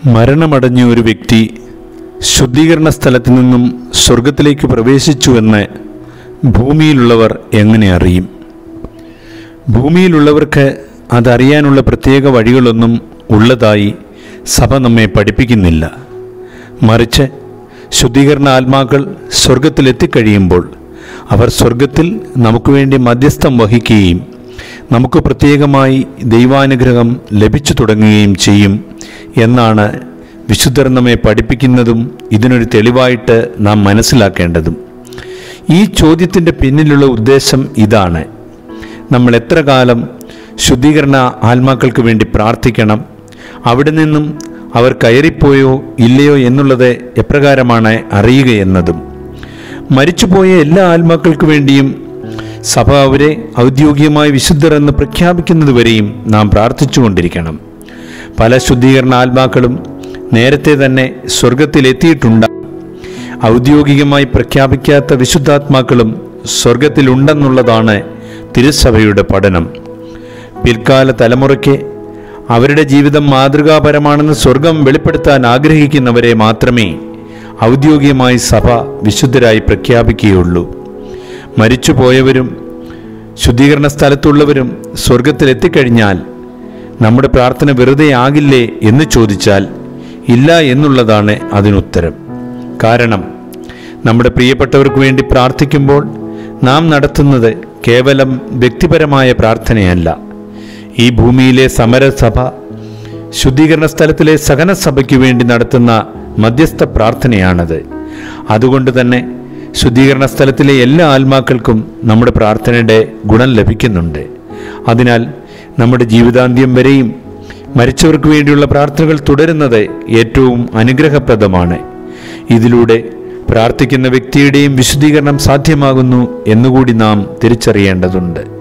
മരണമടഞ്ഞ ഒരു വ്യക്തി ശുദ്ധീകരണ സ്ഥലത്തു നിന്നും സ്വർഗത്തിലേക്ക് പ്രവേശിച്ചുവെന്ന് ഭൂമിയിലുള്ളവർ എങ്ങനെ അറിയും? ഭൂമിയിലുള്ളവർക്ക് അതറിയാനുള്ള പ്രത്യേക വഴികളൊന്നും ഉള്ളതായി സഭ നമ്മെ പഠിപ്പിക്കുന്നില്ല. മറിച്ച് ശുദ്ധീകരണ ആത്മാക്കൾ സ്വർഗത്തിലെത്തിക്കഴിയുമ്പോൾ അവർ സ്വർഗത്തിൽ നമുക്ക് വേണ്ടി മധ്യസ്ഥം വഹിക്കുകയും നമുക്ക് പ്രത്യേകമായി ദൈവാനുഗ്രഹം ലഭിച്ചു തുടങ്ങുകയും ചെയ്യും എന്നാണ് വിശുദ്ധർ നമ്മെ പഠിപ്പിക്കുന്നതും ഇതിനൊരു തെളിവായിട്ട് നാം മനസ്സിലാക്കേണ്ടതും. ഈ ചോദ്യത്തിൻ്റെ പിന്നിലുള്ള ഉദ്ദേശം ഇതാണ്: നമ്മൾ എത്ര കാലം ശുദ്ധീകരണ ആത്മാക്കൾക്ക് വേണ്ടി പ്രാർത്ഥിക്കണം, അവിടെ നിന്നും അവർ കയറിപ്പോയോ ഇല്ലയോ എന്നുള്ളത് എപ്രകാരമാണ് അറിയുകയെന്നതും. മരിച്ചുപോയ എല്ലാ ആത്മാക്കൾക്ക് വേണ്ടിയും സഭ അവരെ ഔദ്യോഗികമായി വിശുദ്ധർ എന്ന് പ്രഖ്യാപിക്കുന്നതുവരെയും നാം പ്രാർത്ഥിച്ചുകൊണ്ടിരിക്കണം. പല ശുദ്ധീകരണ ആത്മാക്കളും നേരത്തെ തന്നെ സ്വർഗത്തിലെത്തിയിട്ടുണ്ട്. ഔദ്യോഗികമായി പ്രഖ്യാപിക്കാത്ത വിശുദ്ധാത്മാക്കളും സ്വർഗത്തിലുണ്ടെന്നുള്ളതാണ് തിരുസഭയുടെ പഠനം. പിൽക്കാല തലമുറയ്ക്ക് അവരുടെ ജീവിതം മാതൃകാപരമാണെന്ന് സ്വർഗം വെളിപ്പെടുത്താൻ ആഗ്രഹിക്കുന്നവരെ മാത്രമേ ഔദ്യോഗികമായി സഭ വിശുദ്ധരായി പ്രഖ്യാപിക്കുകയുള്ളൂ. മരിച്ചുപോയവരും ശുദ്ധീകരണ സ്ഥലത്തുള്ളവരും സ്വർഗത്തിലെത്തിക്കഴിഞ്ഞാൽ നമ്മുടെ പ്രാർത്ഥന വെറുതെ ആകില്ലേ എന്ന് ചോദിച്ചാൽ ഇല്ല എന്നുള്ളതാണ് അതിനുത്തരം. കാരണം നമ്മുടെ പ്രിയപ്പെട്ടവർക്ക് വേണ്ടി പ്രാർത്ഥിക്കുമ്പോൾ നാം നടത്തുന്നത് കേവലം വ്യക്തിപരമായ പ്രാർത്ഥനയല്ല. ഈ ഭൂമിയിലെ സമരസഭ ശുദ്ധീകരണ സ്ഥലത്തിലെ സഹനസഭയ്ക്ക് വേണ്ടി നടത്തുന്ന മധ്യസ്ഥ പ്രാർത്ഥനയാണത്. അതുകൊണ്ട് തന്നെ ശുദ്ധീകരണ സ്ഥലത്തിലെ എല്ലാ ആത്മാക്കൾക്കും നമ്മുടെ പ്രാർത്ഥനയുടെ ഗുണം ലഭിക്കുന്നുണ്ട്. അതിനാൽ നമ്മുടെ ജീവിതാന്ത്യം വരെയും മരിച്ചവർക്ക് വേണ്ടിയുള്ള പ്രാർത്ഥനകൾ തുടരുന്നത് ഏറ്റവും അനുഗ്രഹപ്രദമാണ്. ഇതിലൂടെ പ്രാർത്ഥിക്കുന്ന വ്യക്തിയുടെയും വിശുദ്ധീകരണം സാധ്യമാകുന്നു എന്നുകൂടി നാം തിരിച്ചറിയേണ്ടതുണ്ട്.